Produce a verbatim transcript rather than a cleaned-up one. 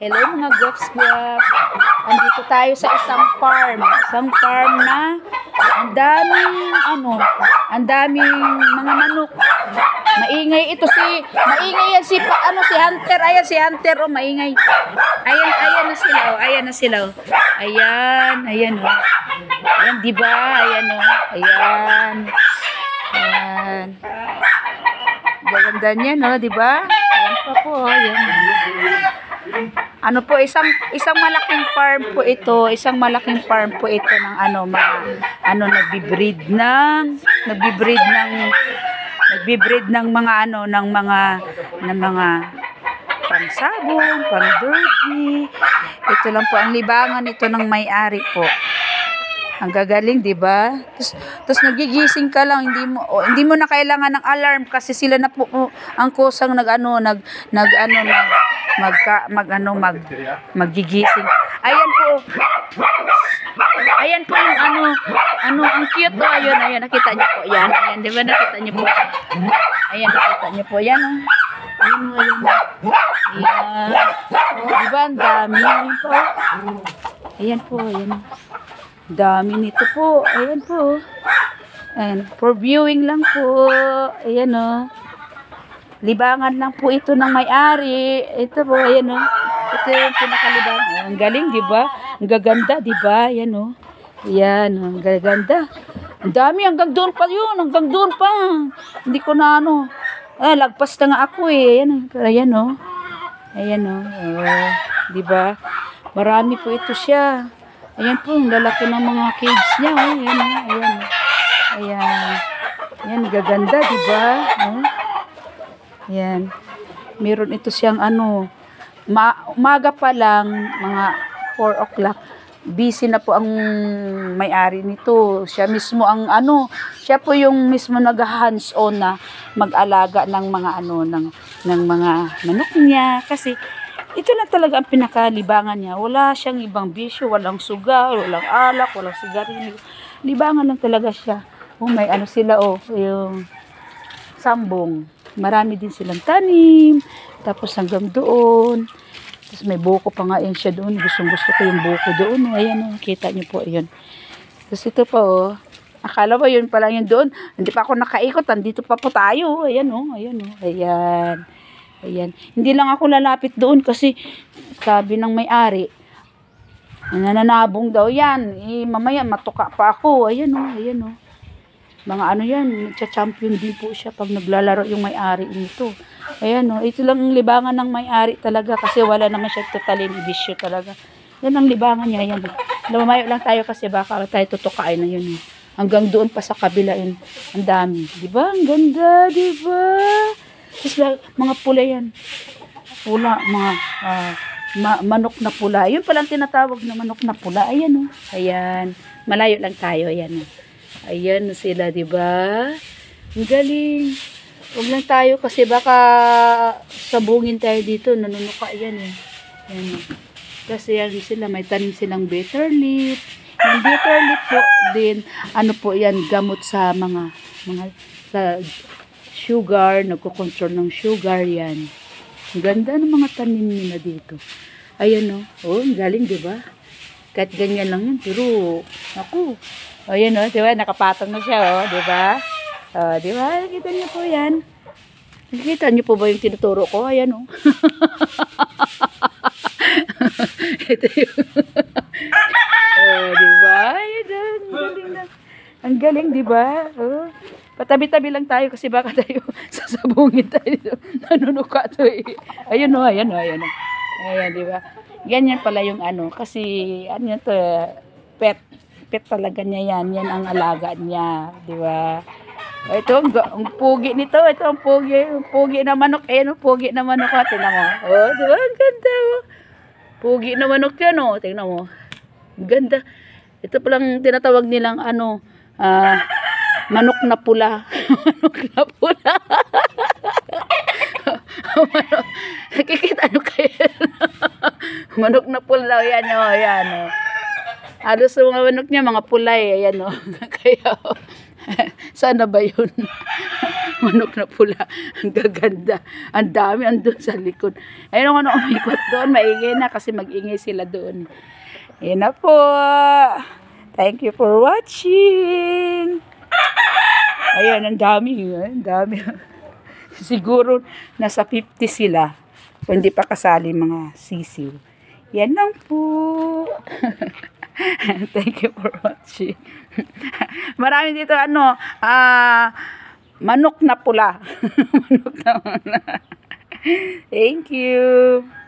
Hello mga Gops Guap. Andito tayo sa isang farm. Isang farm na ang daming ano, ang daming mga manok. Maingay ito si, maingay yan si ano si Hunter. Ayan si Hunter oh, maingay. Ayan, ayan na sila oh, ayan na sila oh. Ayan, ayan oh. Ayan, di ba? Ayan oh. Ayan. Ayan. Gaganda niya no, di ba? Ayan pa po, ayan. Ano po, isang isang malaking farm po ito, isang malaking farm po ito ng ano, mga ano nagbi-breed ng nagbi-breed ng nagbi-breed ng mga ano, ng mga ng mga pansabong, pang-derby. Ito lang po ang libangan ito ng may-ari po. Ang gagaling, 'di ba? Tapos tapos nagigising ka lang, hindi mo oh, hindi mo na kailangan ng alarm kasi sila na po oh, ang kusang nag-ano, nag nag ano nag magka, mag ano mag magigising. Ayan po. Ayan po yung ano, ano ang cute oh, ayun, ayun nakita niyo po. Yan, ayan, 'di ba nakita niyo po? Ayan nakita niyo po 'yan oh. Ayun, ayun. Ayan. Oh, 'di ba ang dami po? Ayan po, ayan. Dami nito po. Ayan po. Ayan. For viewing lang po. Ayan o. Libangan lang po ito ng may-ari. Ito po. Ayan o. Ito yung pinakalibangan. Ang galing, di ba? Ang gaganda, di ba? Ayan o. Ayan o. Ang gaganda. Ang dami. Hanggang doon pa yun. Hanggang doon pa. Hindi ko na ano. Ah, lagpas na nga ako eh. Ayan o. Ayan o. Ayan o. Oh, di ba? Marami po ito siya. Ayan po, ang lalaki ng mga cage niya. Oh. Ayan, ayan. Ayan. Ayan, gaganda, diba? Oh. Ayan. Meron ito siyang ano, ma umaga pa lang, mga four o'clock. Busy na po ang may-ari nito. Siya mismo ang ano, siya po yung mismo nag-hands-on na mag-alaga ng mga ano, ng, ng mga manok niya. Kasi, ito na talaga ang pinakalibangan niya. Wala siyang ibang bisyo, walang sugar, walang alak, walang sigarilyo. Libangan lang talaga siya. Oh, may ano sila, oh, yung sambong. Marami din silang tanim. Tapos hanggang doon. Tapos may buko pa nga yan siya doon. Gustong gusto ko yung buko doon. Oh, ayan, oh, kita niyo po, yun. Tapos ito pa, oh. Akala ba yun pala yun doon? Hindi pa ako nakaikot. Andito pa po tayo. Ayan, oh, ayan, oh, ayan. Ayan. Hindi lang ako lalapit doon kasi sabi ng may-ari, nananabong daw yan. Eh, mamaya matuka pa ako. Ayan o, oh, ayan o. Oh. Mga ano yan, nagcha-champion din po siya pag naglalaro yung may-ari nito. Ayan o, oh. Ito lang ang libangan ng may-ari talaga kasi wala naman siya totalin ibisyo talaga. Yan ang libangan niya. Ayan. Lumayo lang tayo kasi baka tayo tutukain na yun. Hanggang doon pa sa kabila yun. Ang dami. Diba? Ang ganda, diba? Tapos mga pula yan. Pula, mga uh, ma manok na pula. Yun palang tinatawag na manok na pula. Ayan o. Oh. Ayan. Malayo lang tayo. Ayan o. Oh. Ayan sila, diba? Ang galing. Huwag lang tayo kasi baka sabungin tayo dito. Nanunuka yan eh. Ayan o. Oh. Kasi yan sila. May tanim silang bitter leaf. Yung bitter leaf po din. Ano po yan. Gamot sa mga mga sa sugar, nagko-control ng sugar yan. Ang ganda ng mga tanim nila dito. Ayan o. Oh. Oh, galing, di ba? Kahit ganyan lang yun. Pero, ako. Ayan o, oh, di ba? Nakapatong na siya, o. Oh, di ba? Oh, di ba? Nakita niyo po yan. Nakita niyo po ba yung tinuturo ko? Ayan o. Oh. Ito yung... oh, di ba? Ayan o. Ang galing na. Ang galing, di ba? Oh. Patabi-tabi lang tayo kasi baka tayo sasabungin tayo. Nanunuka to eh. Ayun o, ayan o, ayan o. Ayan, di ba? Ganyan pala yung ano. Kasi, ano to, pet. Pet talaga niya yan. Yan ang alaga niya. Di ba? Ito, ang, ang pugi nito. Ito ang pugi. Ang pugi na manok. Ayan o, pugi na manok. Tingnan mo. Oh, di ba? Ang ganda o. Pugi na manok yan o. Tingnan mo. Ang ganda. Ito palang tinatawag nilang ano, ah, uh, manok na pula. Manok na pula. Manok. Nakikita nyo kayo. Manok na pula. Yan o. Yan o. Halos sa mga manok niya, mga pula eh. Ayan o. Kaya o. Sana ba yun? manok na pula. Ang gaganda. Ang dami andun sa likod. Ayun ano, umikot doon. Maingay na kasi mag-ingay sila doon. Ayan na po. Thank you for watching. Ayan, ang dami. Ang dami. Siguro nasa fifty sila. Kung hindi pa kasali mga sisiw. Yan lang po. Thank you for watching. Marami dito ano, ah, uh, manok na pula. Manok na pula. Thank you.